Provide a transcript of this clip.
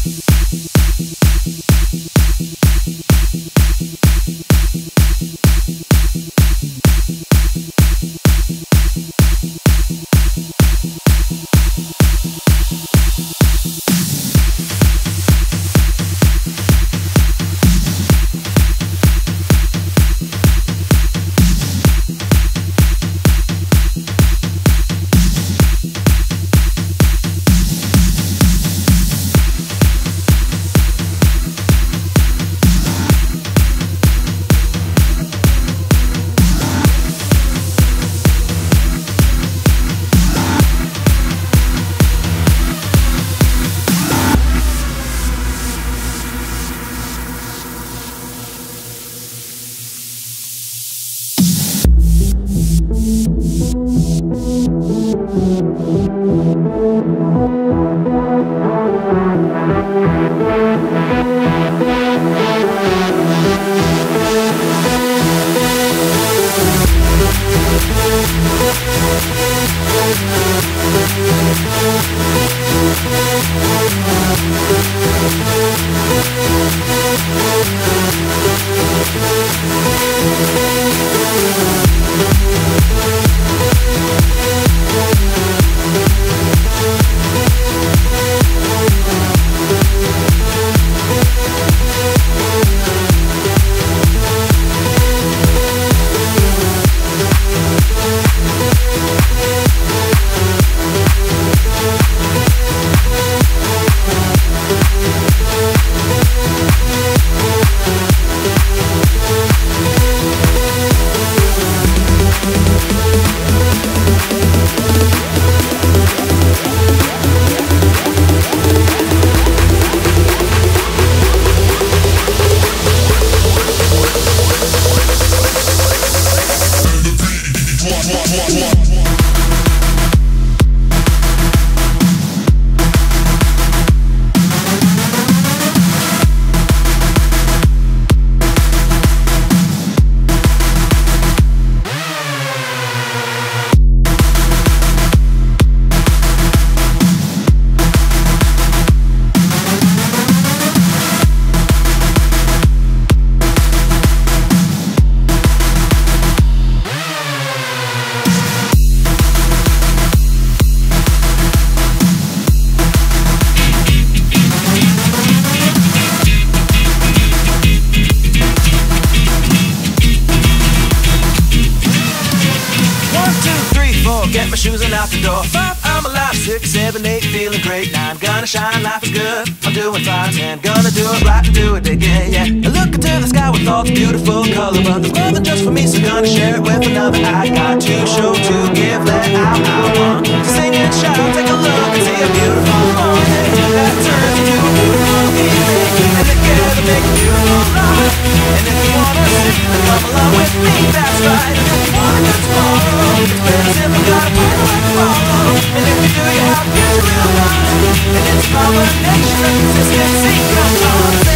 Get my shoes and out the door. 5, I'm alive. 6, 7, 8, feeling great. 9, gonna shine, life is good. I'm doing fine. 10, gonna do it right and do it again, yeah. I look into the sky with all the beautiful color, but there's more than just for me, so gonna share it with another. I got to show, to give, let out. I want to sing and shout. Take a look and see a beautiful morning that turns into a beautiful evening, and together make a beautiful life. And if you wanna sing, then come along with me. That's right. And if you wanna go tomorrow, it's better simple. Gotta find a way to follow. And if you do, you have to get your real life. And it's a combination of consistency. Come on.